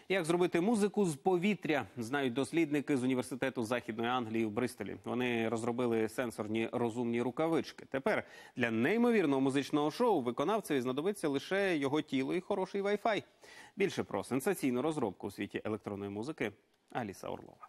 Як зробити музику з повітря, знають дослідники з університету Західної Англії в Бристолі. Вони розробили сенсорні розумні рукавички. Тепер для неймовірного музичного шоу виконавцеві знадобиться лише його тіло і хороший Wi-Fi. Більше про сенсаційну розробку у світі електронної музики Аліса Орлова.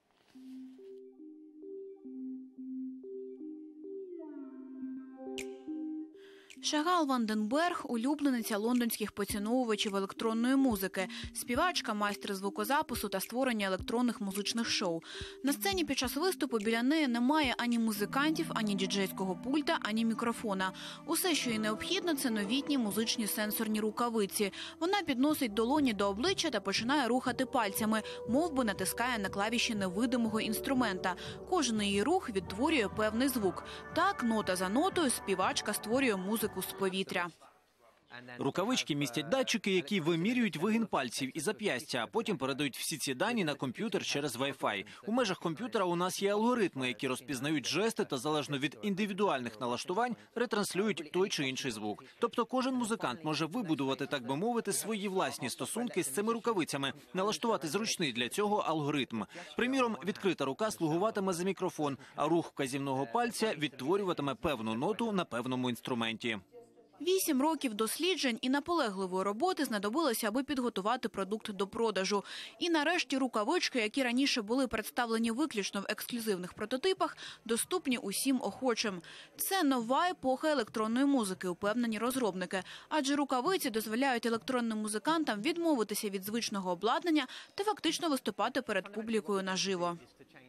Шагал Ванденберг – улюблениця лондонських поціновувачів електронної музики, співачка, майстер звукозапису та створення електронних музичних шоу. На сцені під час виступу біля неї немає ані музикантів, ані діджейського пульта, ані мікрофона. Усе, що їй необхідно – це новітні музичні сенсорні рукавиці. Вона підносить долоні до обличчя та починає рухати пальцями, мов би натискає на клавіші невидимого інструмента. Кожен її рух відтворює певний звук. Так, нота за нотою співачка створює музику з повітря. Рукавички містять датчики, які вимірюють вигин пальців і зап'ястя, а потім передають всі ці дані на комп'ютер через Wi-Fi. У межах комп'ютера у нас є алгоритми, які розпізнають жести та залежно від індивідуальних налаштувань ретранслюють той чи інший звук. Тобто кожен музикант може вибудувати, так би мовити, свої власні стосунки з цими рукавицями, налаштувати зручний для цього алгоритм. Приміром, відкрита рука слугуватиме за мікрофон, а рух вказівного пальця відтворюватиме певну ноту на певному інструменті. 8 років досліджень і наполегливої роботи знадобилося, аби підготувати продукт до продажу. І нарешті рукавички, які раніше були представлені виключно в ексклюзивних прототипах, доступні усім охочим. Це нова епоха електронної музики, упевнені розробники. Адже рукавиці дозволяють електронним музикантам відмовитися від звичного обладнання та фактично виступати перед публікою наживо.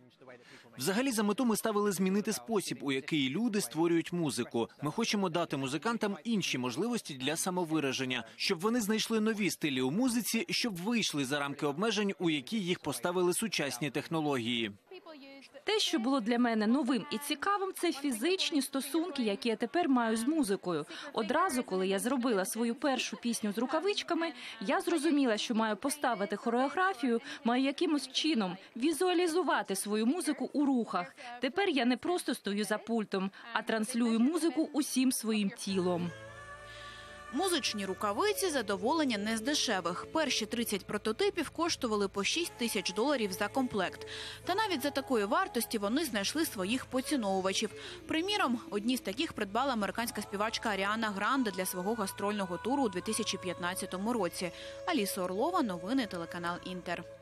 Взагалі, за мету ми ставили змінити спосіб, у який люди створюють музику. Ми хочемо дати музикантам інші можливості для самовираження, щоб вони знайшли нові стилі у музиці, щоб вийшли за рамки обмежень, у які їх поставили сучасні технології. Те, що було для мене новим і цікавим, це фізичні стосунки, які я тепер маю з музикою. Одразу, коли я зробила свою першу пісню з рукавичками, я зрозуміла, що маю поставити хореографію, маю якимось чином візуалізувати свою музику у рухах. Тепер я не просто стою за пультом, а транслюю музику усім своїм тілом. Музичні рукавиці – задоволення не з дешевих. Перші 30 прототипів коштували по $6000 за комплект. Та навіть за такої вартості вони знайшли своїх поціновувачів. Приміром, одні з таких придбала американська співачка Аріана Гранде для свого гастрольного туру у 2015 році. Аліса Орлова, новини, телеканал «Інтер».